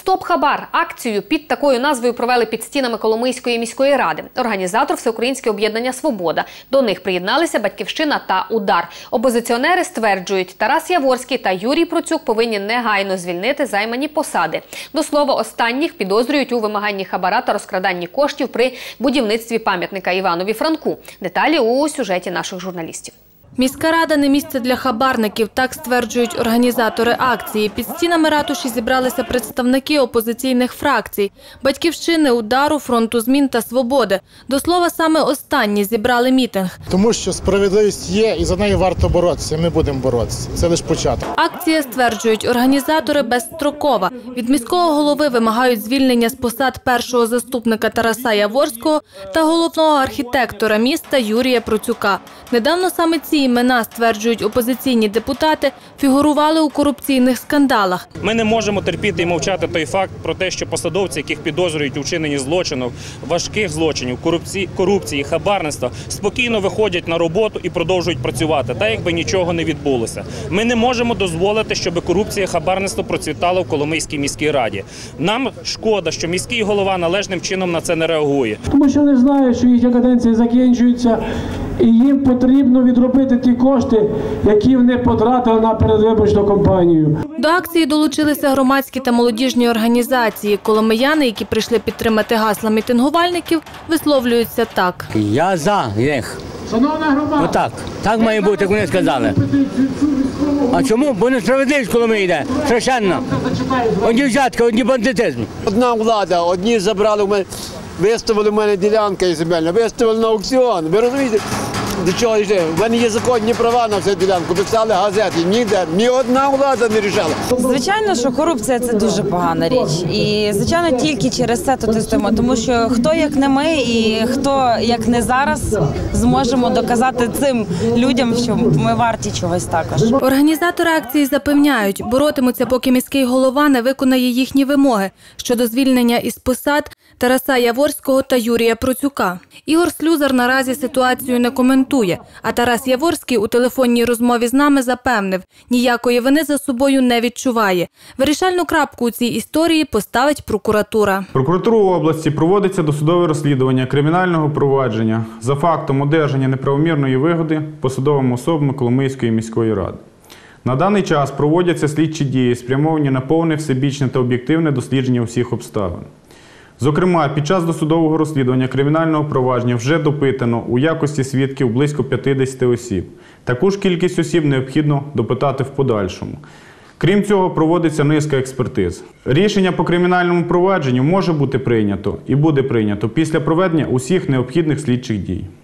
«Стоп хабар» – акцію під такою назвою провели під стінами Коломийської міської ради. Організатор – Всеукраїнське об'єднання «Свобода». До них приєдналися «Батьківщина» та «Удар». Опозиціонери стверджують, Тарас Яворський та Юрій Процюк повинні негайно звільнити займані посади. До слова, останніх підозрюють у вимаганні хабара та розкраданні коштів при будівництві пам'ятника Іванові Франку. Деталі у сюжеті наших журналістів. Міська рада – не місце для хабарників, так стверджують організатори акції. Під стінами ратуші зібралися представники опозиційних фракцій – «Батьківщини», «Удару», «Фронту змін» та «Свободи». До слова, саме останні зібрали мітинг. Тому що справедливість є і за неї варто боротися, ми будемо боротися. Це лише початок. Акція, стверджують організатори, безстрокова. Від міського голови вимагають звільнення з посад першого заступника Тараса Яворського та головного архітектора міста Юрія Процюка. Недавно саме ці імена, стверджують опозиційні депутати, фігурували у корупційних скандалах. Ми не можемо терпіти і мовчати той факт про те, що посадовці, яких підозрюють у вчиненні злочинів, важких злочинів, корупції, хабарництва, спокійно виходять на роботу і продовжують працювати, так якби нічого не відбулося. Ми не можемо дозволити, щоб корупція і хабарництво процвітало в Коломийській міській раді. Нам шкода, що міський голова належним чином на це не реагує. Тому що вони знають, що їхня каденція закінчується, і їм потрібно відробити ті кошти, які вони потратили на передвиборчу кампанію. До акції долучилися громадські та молодіжні організації. Коломияни, які прийшли підтримати гасла мітингувальників, висловлюються так. Я за них. Шановна громада, Отак. Так має бути, як вони сказали. А чому? Бо несправедливість Коломиї йде. Страшенно. Одні взятки, одні бандитизм. Одна влада, одні забрали в мене, виставили в мене ділянка і земельна, виставили на аукціон. Ви розумієте, до чого йде? В мене є законні права на цю ділянку, писали газети, ніде, ні одна влада не рішала. Звичайно, що корупція – це дуже погана річ. І, звичайно, тільки через це тут і стоїмо. Тому що хто, як не ми, і хто, як не зараз, зможемо доказати цим людям, що ми варті чогось також. Організатори акції запевняють, боротимуться, поки міський голова не виконає їхні вимоги щодо звільнення із посад Тараса Яворського та Юрія Процюка. Ігор Слюзар наразі ситуацію не коментує, а Тарас Яворський у телефонній розмові з нами запевнив, ніякої вини за собою не відчуває. Вирішальну крапку у цій історії поставить прокуратура. Прокуратурою області проводиться досудове розслідування кримінального провадження за фактом одержання неправомірної вигоди посадовими особами Коломийської міської ради. На даний час проводяться слідчі дії, спрямовані на повне, всебічне та об'єктивне дослідження усіх обставин. Зокрема, під час досудового розслідування кримінального провадження вже допитано у якості свідків близько 50 осіб. Таку ж кількість осіб необхідно допитати в подальшому. Крім цього, проводиться низка експертиз. Рішення по кримінальному провадженню може бути прийнято і буде прийнято після проведення усіх необхідних слідчих дій.